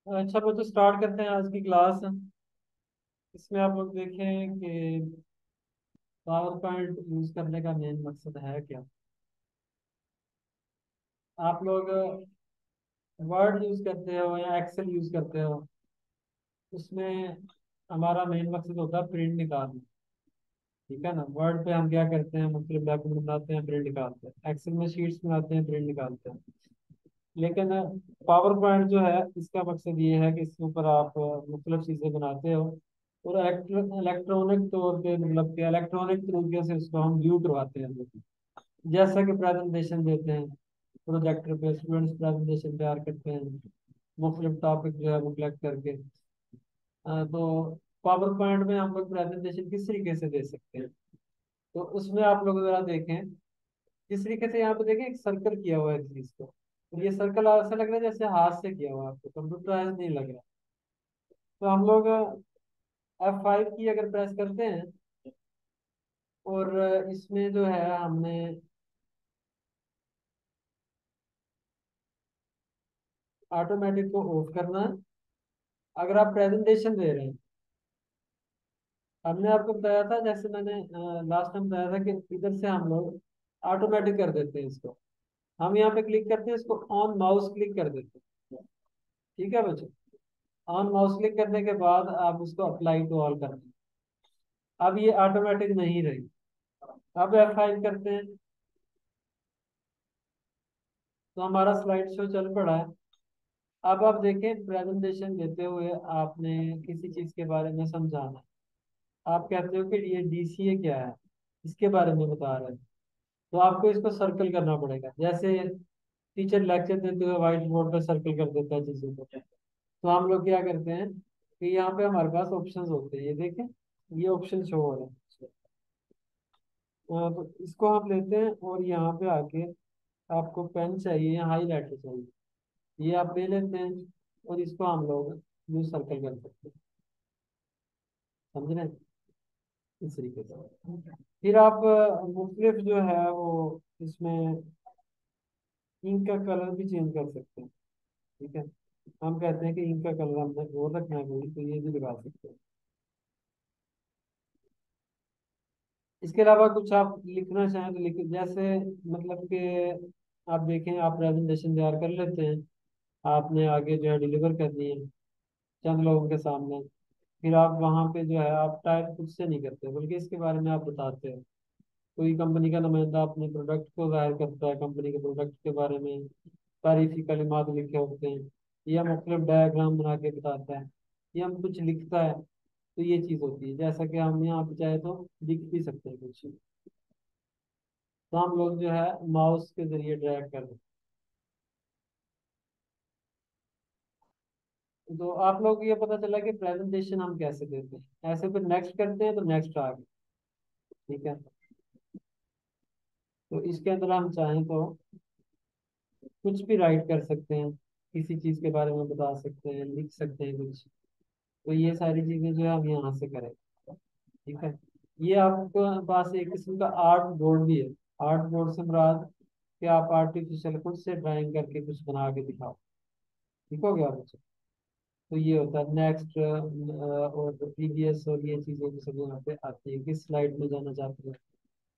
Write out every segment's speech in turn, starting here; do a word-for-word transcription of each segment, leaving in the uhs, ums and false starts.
अच्छा बच्चों, स्टार्ट करते हैं आज की क्लास। इसमें आप लोग देखें कि पावर पॉइंट यूज करने का मेन मकसद है क्या। आप लोग वर्ड यूज करते हो या एक्सेल यूज करते हो, उसमें हमारा मेन मकसद होता है प्रिंट निकालना। ठीक है ना। वर्ड पे हम क्या करते हैं, मुख्तलिफ डॉक्यूमेंट बनाते हैं, प्रिंट निकालते हैं। एक्सेल में शीट्स बनाते हैं, प्रिंट निकालते हैं। लेकिन पावर पॉइंट जो है, इसका मकसद ये है कि इसके ऊपर आप मुख्तलिफ चीज़ें बनाते हो और इलेक्ट्रॉनिक तौर पे, मतलब कि इलेक्ट्रॉनिक तरीके से उसको हम व्यू करवाते हैं। जैसा कि प्रेजेंटेशन देते हैं, प्रोजेक्टर पे स्टूडेंट्स प्रेजेंटेशन तैयार करते हैं, मुख्तलिफ टॉपिक जो है वो कलेक्ट करके। अ, तो पावर पॉइंट में हम लोग प्रेजेंटेशन किस तरीके से दे सकते हैं। तो उसमें आप लोग जरा देखें, जिस तरीके से यहाँ पे देखें एक सर्कल किया हुआ है इस चीज को। तो ये सर्कल ऐसा लग रहा है जैसे हाथ से किया हुआ है, आपको कंप्यूटराइज नहीं लग रहा। तो हम लोग एफ फाइव की अगर प्रेस करते हैं और इसमें जो है हमने ऑटोमेटिक को ऑफ करना है। अगर आप प्रेजेंटेशन दे रहे हैं, हमने आपको बताया था, जैसे मैंने लास्ट टाइम बताया था कि इधर से हम लोग ऑटोमेटिक कर देते हैं इसको। हम यहाँ पे क्लिक करते हैं, इसको ऑन माउस क्लिक कर देते हैं। ठीक है बच्चों। ऑन माउस क्लिक करने के बाद आप उसको अप्लाई टू ऑल कर दें। अब ये ऑटोमेटिक नहीं रही। अब एफ फाइव करते हैं तो हमारा स्लाइड शो चल पड़ा है। अब आप देखें, प्रेजेंटेशन देते हुए आपने किसी चीज के बारे में समझाना है। आप कहते हो कि ये डी सी ए क्या है, इसके बारे में बता रहे हैं। तो आपको इसको सर्कल करना पड़ेगा। जैसे टीचर लेक्चर देते हुए व्हाइट बोर्ड पर सर्कल कर देता है चीजों को, तो हम लोग क्या करते हैं कि यहाँ पे हमारे पास ऑप्शंस होते हैं। ये देखें, ये ऑप्शन शो हो रहे हैं। अ, तो इसको हम लेते हैं और यहाँ पे आके आपको पेन चाहिए या हाईलाइटर चाहिए, ये आप ले लेते हैं और इसको हम लोग यूज सर्कल कर सकते हैं। समझ रहे हैं? इस तरीके से फिर आप मुख्तलिफ जो है वो इसमें इंक का कलर भी चेंज कर सकते हैं। ठीक है। हम कहते हैं कि इंक का कलर हमने वो रखना है कोई, तो ये भी लगा सकते हैं। इसके अलावा कुछ आप लिखना चाहें तो लिख, जैसे मतलब कि आप देखें, आप प्रेजेंटेशन तैयार कर लेते हैं, आपने आगे जो है डिलीवर करनी है चंद लोगों के सामने। फिर आप वहाँ पे जो है आप टाइप खुद से नहीं करते, बल्कि इसके बारे में आप बताते हैं। कोई कंपनी का नुमाइंदा अपने प्रोडक्ट को जाहिर करता है, कंपनी के प्रोडक्ट के बारे में तारीफी कलिमात लिखे होते हैं, या मुख्तलिफ डायग्राम बना के बताता है, या हम कुछ लिखता है। तो ये चीज़ होती है, जैसा कि हम यहाँ पे चाहे तो लिख भी सकते हैं कुछ। तो हम लोग जो है माउस के जरिए ड्रैग कर दें। तो आप लोग ये पता चला कि प्रेजेंटेशन हम कैसे देते हैं। ऐसे फिर नेक्स्ट करते हैं तो नेक्स्ट आ गया। ठीक है। तो इसके अंदर हम चाहें तो कुछ भी राइट कर सकते हैं, किसी चीज के बारे में बता सकते हैं, लिख सकते हैं कुछ। तो ये सारी चीजें जो है हम यहाँ से करें। ठीक है। ये आपके पास एक किस्म का आर्ट बोर्ड भी है। आर्ट बोर्ड से मुराद कि आप आर्टिफिशियल खुद से ड्राइंग करके कुछ बना के दिखाओ। ठीक हो गया बच्चों। तो ये होता है नेक्स्ट और प्रीवियस, और ये चीजें भी सब यहाँ पे आती है। किस स्लाइड में जाना चाहते हैं।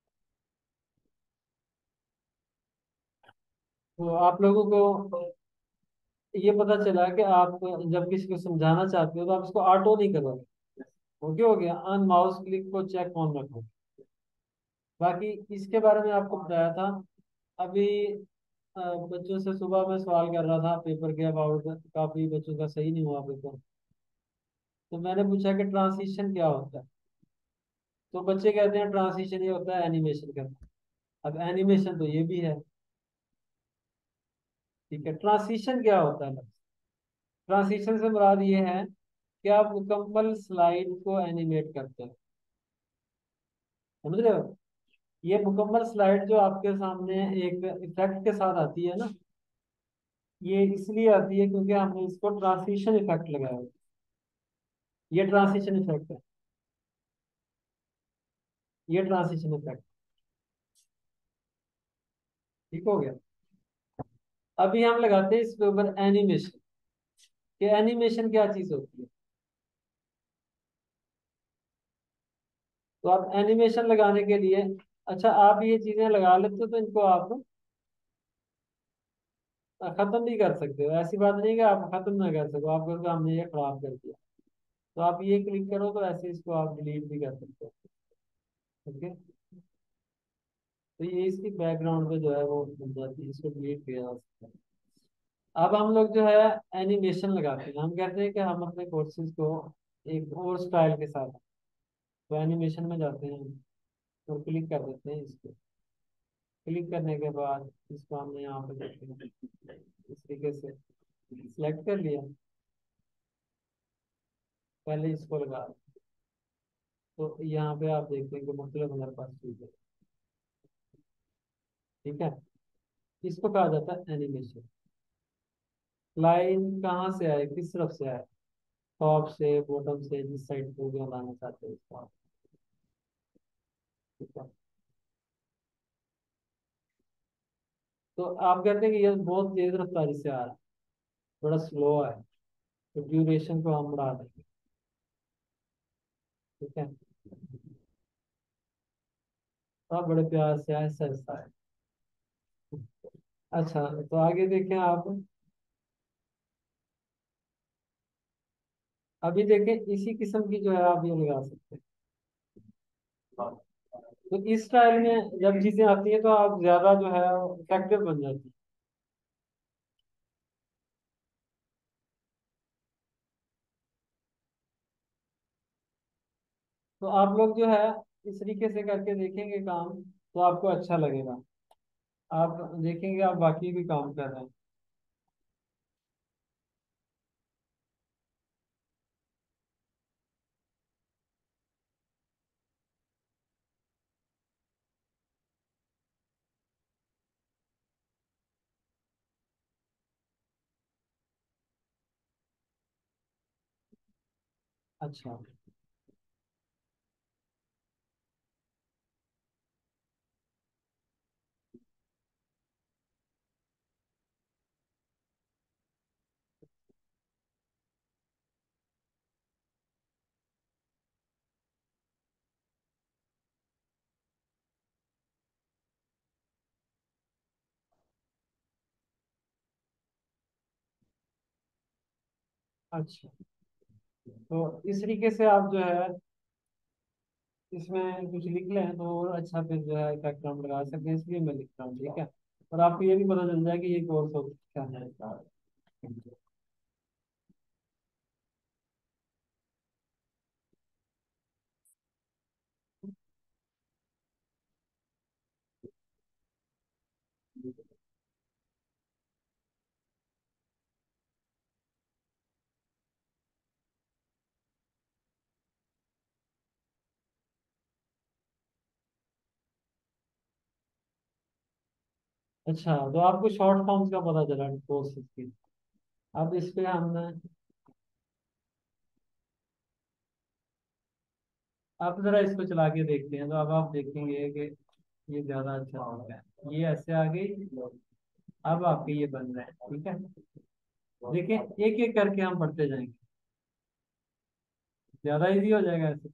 तो आप लोगों को ये पता चला कि आप जब किसी को समझाना चाहते हो तो आप इसको ऑटो नहीं करोगे। ओके हो गया। अन माउस क्लिक को चेक ऑन रखो। बाकी इसके बारे में आपको बताया था अभी। अ, बच्चों से सुबह मैं सवाल कर रहा था पेपर के अबाउट, काफी बच्चों का सही नहीं हुआ पेपर। तो मैंने पूछा कि ट्रांसिशन क्या होता है। तो बच्चे कहते हैं ट्रांसिशन ये होता है एनिमेशन करना। अब एनिमेशन तो ये भी है। ठीक है। ट्रांसिशन क्या होता है? ट्रांसिशन से मुराद ये है कि आप मुकम्मल स्लाइड को एनिमेट करते हैं। समझ रहे हो? ये मुकम्मल स्लाइड जो आपके सामने एक इफेक्ट के साथ आती है ना, ये इसलिए आती है क्योंकि हमने इसको ट्रांसिशन इफेक्ट लगाया है। ये ट्रांसिशन इफेक्ट है। ये ट्रांसिशन इफेक्ट। ठीक हो गया। अभी हम लगाते हैं इसके ऊपर एनिमेशन। कि एनिमेशन क्या चीज होती है। तो आप एनिमेशन लगाने के लिए, अच्छा आप ये चीजें लगा लेते हो तो इनको आप खत्म नहीं कर सकते हो। ऐसी बात नहीं कि आप खत्म ना कर सको, आप कहोगे हमने ये खराब कर दिया, तो आप ये क्लिक करो तो ऐसे इसको आप डिलीट भी कर सकते हो। ओके। तो ये इसकी बैकग्राउंड पे जो है वो बन जाती है, इसको डिलीट किया जा सकता है। अब हम लोग जो है एनिमेशन लगाते हैं, हम कहते हैं कि हम अपने कोर्सेज को एक और स्टाइल के साथ, तो एनिमेशन में जाते हैं और क्लिक कर देते हैं इसको। क्लिक करने के बाद इसको हमने यहाँ पे देखते हैं इस तरीके से सिलेक्ट कर लिया। पहले इसको लगा, तो यहाँ पे आप देखते हैं कि मतलब हमारे पास चीज है। ठीक है। इसको कहा जाता है एनिमेशन। लाइन कहाँ से आए, किस तरफ से आए, टॉप से, बॉटम से, जिस साइड को भी लाना चाहते हैं इसको आप। ठीक है। तो आप कहते हैं कि ये बहुत तेज रफ्तारी से आ रहा है, थोड़ा स्लो है, तो ड्यूरेशन को हम बढ़ा देंगे। ठीक है। तो आप बड़े प्यार से ऐसा ऐसा है। अच्छा, तो आगे देखें आप। अभी देखें इसी किस्म की जो है आप ये लगा सकते हैं। तो इस स्टाइल में जब चीजें आती हैं तो आप ज्यादा जो है इफेक्टिव बन जाती है। तो आप लोग जो है इस तरीके से करके देखेंगे काम, तो आपको अच्छा लगेगा। आप देखेंगे आप बाकी भी काम कर रहे हैं। अच्छा। अच्छा, तो इस तरीके से आप जो है इसमें कुछ लिख लें तो और अच्छा फिर जो है इफेक्ट हम लगा सकते हैं, इसलिए मैं लिख रहा हूँ। ठीक है। और आपको ये भी पता चल जाए कि ये कोर्स हो क्या है इसका। अच्छा, तो आपको शॉर्ट फॉर्म्स का पता चला कोर्सेज की। अब इस पे हमने, अब जरा इसको चला के देखते हैं, तो अब आप देखेंगे कि ये ज्यादा अच्छा हो गया, ये ऐसे आ गई। अब आपके ये बन रहे हैं। ठीक है। देखिए एक एक करके हम पढ़ते जाएंगे, ज्यादा इजी हो जाएगा ऐसे।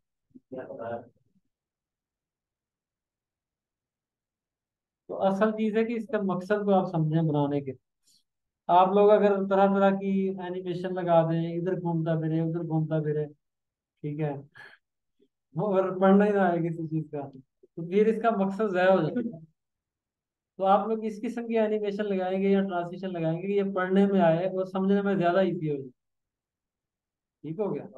तो असल चीज है कि इसका मकसद को आप समझें बनाने के। आप लोग अगर तरह तरह की एनिमेशन लगा दें, इधर घूमता फिरे उधर घूमता फिरे, ठीक है, और पढ़ना ही ना आए किसी चीज का, तो फिर इसका मकसद ज़ाया हो जाएगा। तो आप लोग इस किस्म की एनिमेशन लगाएंगे या ट्रांसलेशन लगाएंगे कि ये पढ़ने में आए और समझने में ज्यादा इजी हो जाए। ठीक हो गया।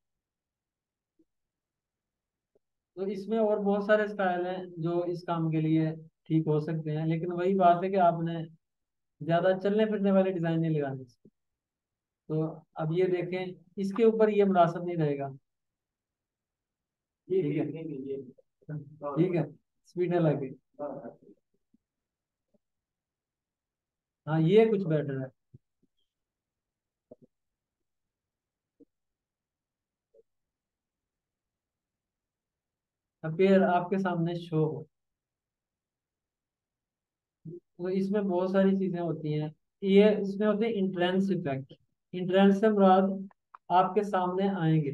तो इसमें और बहुत सारे स्टाइल हैं जो इस काम के लिए ठीक हो सकते हैं, लेकिन वही बात है कि आपने ज्यादा चलने फिरने वाले डिजाइन नहीं लगाने। तो अब ये देखें, इसके ऊपर ये मुनासिब नहीं रहेगा। ठीक है। ठीक है, स्पीड अलग है। हाँ ये कुछ बेटर है। अब फिर आपके सामने शो हो, तो इसमें बहुत सारी चीजें होती हैं। ये इसमें होते हैं इंट्रेंस इफेक्ट। इंट्रेंस से मुराद आपके सामने आएंगे।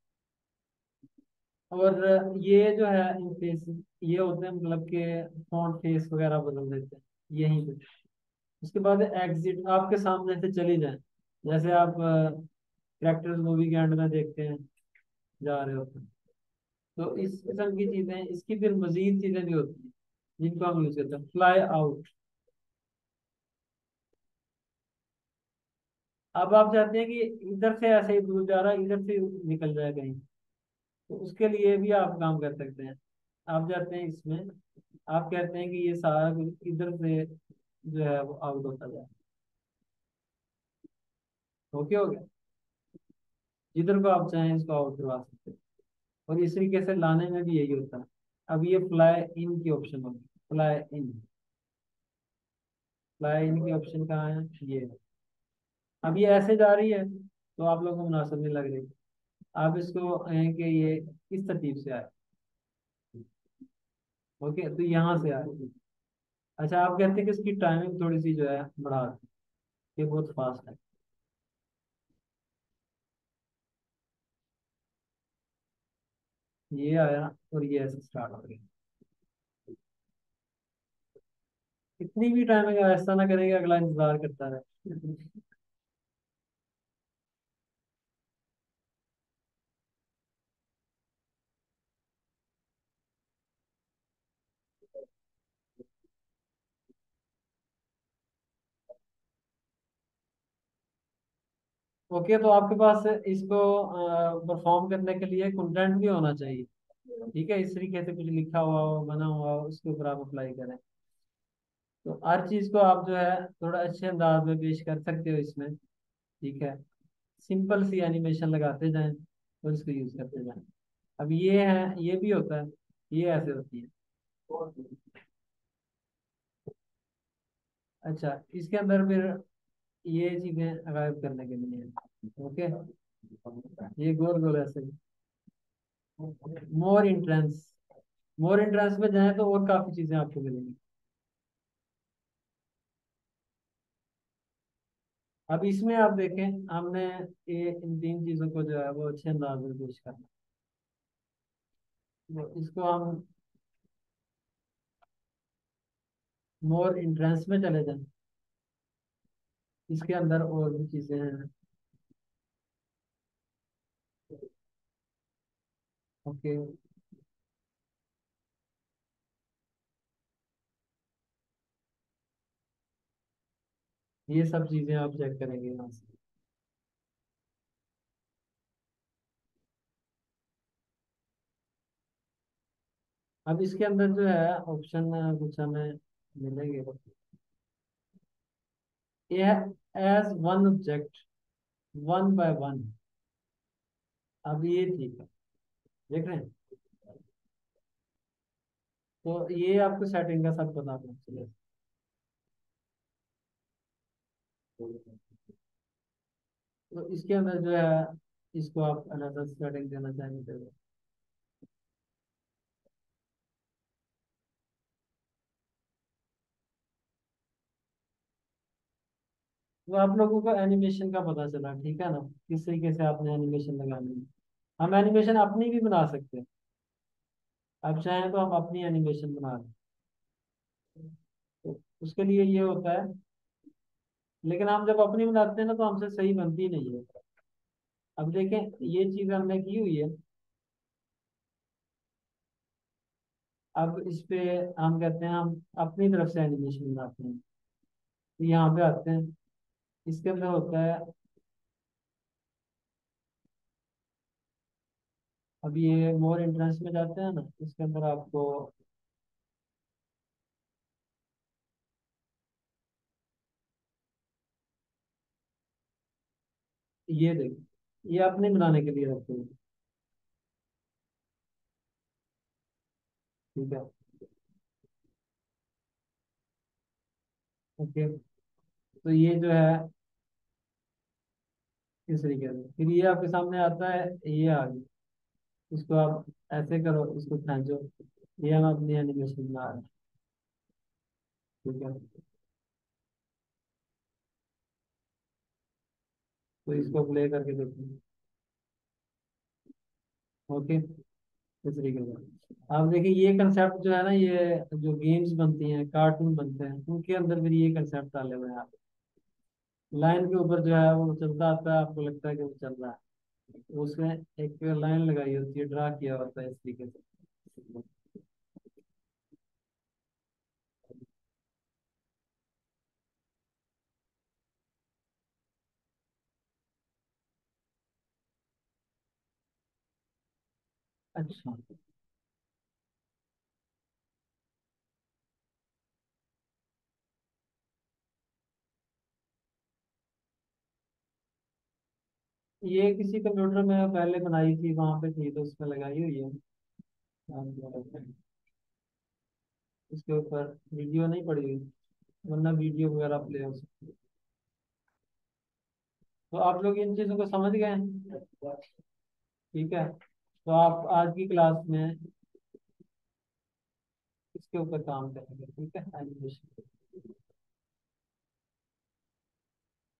और ये जो है इन फेस, ये होते हैं मतलब कि फ्रंट फेस वगैरह बदल देते हैं यहीं पे। उसके बाद एग्जिट, आपके सामने से चली जाए, जैसे आप कैरेक्टर्स मूवी के एंड में देखते हैं जा रहे होते हैं। तो इस किस्म की चीजें, इसकी फिर मजीद चीजें भी होती हैं जिनको हम यूज करते हैं। फ्लाई आउट, अब आप चाहते हैं कि इधर से ऐसे ही दूर जा रहा है, इधर से निकल जाए कहीं, तो उसके लिए भी आप काम कर सकते हैं। आप जाते हैं इसमें, आप कहते हैं कि ये सारा कुछ इधर से जो है वो आउट होता जाए। ओके हो गया। जिधर को आप चाहें इसको आउट करवा सकते हैं। और इस तरीके से लाने में भी यही होता है। अब ये फ्लाई इन की ऑप्शन होगी, फ्लाई इन। फ्लाई इन की ऑप्शन कहाँ है, ये है। अब ये ऐसे जा रही है तो आप लोगों को मुनासिब नहीं लग रही। आप इसको कहें कि ये इस तरतीब से आए। ओके, तो यहाँ से आए। अच्छा, आप कहते हैं कि इसकी टाइमिंग थोड़ी सी जो है बढ़ा दें, ये बहुत फास्ट है। ये आया और ये ऐसे स्टार्ट हो गया। इतनी भी टाइमिंग ऐसा ना करेंगे अगला इंतजार करता रहे। ओके, तो आपके पास इसको परफॉर्म करने के लिए कंटेंट भी होना चाहिए। ठीक है, इस तरीके से कुछ लिखा हुआ हो, बना हुआ हो, उसके ऊपर आप अप्लाई करें। तो हर चीज को आप जो है थोड़ा अच्छे अंदाज में पेश कर सकते हो इसमें। ठीक है, सिंपल सी एनिमेशन लगाते जाएं और इसको यूज करते जाएं। अब ये है, ये भी होता है, ये ऐसे होती है। अच्छा, इसके अंदर फिर ये चीजें गायब करने के लिए है। ओके, ये गोल गोल ऐसे। मोर इंट्रेंस, मोर इंट्रेंस में जाए तो और काफी चीजें आपको मिलेंगी। अब इसमें आप देखें, हमने ये इन तीन चीजों को जो है वो अच्छे अंदाज में पेश करना। तो इसको हम मोर इंट्रेंस में चले जाएं, इसके अंदर और भी चीजें हैं। ओके, ये सब चीजें आप चेक करेंगे यहाँ से। अब इसके अंदर जो है ऑप्शन कुछ हमें मिलेंगे। ये है as one object, one by one. अब ये ठीक है, देख रहे हैं। तो ये आपको सेटिंग का सब पता होना चाहिए। तो इसके अंदर जो है इसको आप अलग सेटिंग देना चाहेंगे तो वो आप लोगों को एनिमेशन का पता चला, ठीक है ना, किस तरीके से आपने एनिमेशन लगानी है। हम एनिमेशन अपनी भी बना सकते हैं। अब चाहें तो हम अपनी एनिमेशन बना दें। तो उसके लिए ये होता है, लेकिन हम जब अपनी बनाते हैं ना तो हमसे सही बनती नहीं है। अब देखें, ये चीज हमने की हुई है। अब इस पे हम कहते हैं हम अपनी तरफ से एनिमेशन बनाते हैं। तो यहाँ पे आते हैं, इसके अंदर होता है। अब ये मोर इंट्रेंस में जाते हैं ना, इसके अंदर आपको ये देखो, ये अपने बनाने के लिए रखते हैं। ठीक है। ओके, तो ये जो है इस तरीके से, फिर ये आपके सामने आता है, ये आ गई। इसको आप ऐसे करो, इसको खींचो, ये हम अपनी एनिमेशन बना रहे हैं। ठीक है। तो इसको प्ले करके देखेंगे। ओके, इस तरीके से आप देखिए ये कंसेप्ट जो है ना, ये जो गेम्स बनती हैं, कार्टून बनते हैं, उनके अंदर फिर ये कंसेप्ट डाले हुए हैं। आप लाइन के ऊपर जो है वो चलता आता है, आपको लगता है कि वो चल रहा है, उसमें एक लाइन लगाई होती है, ड्रा किया होता है इस तरीके से। अच्छा, ये किसी कंप्यूटर में पहले बनाई थी, वहां पे थी तो उसमें लगाई हुई है। इसके ऊपर वीडियो नहीं पड़ी हुई, वरना वीडियो वगैरह प्ले हो सकती है। तो आप लोग इन चीजों को समझ गए हैं? ठीक है, तो आप आज की क्लास में इसके ऊपर काम करेंगे, ठीक है, एनिमेशन।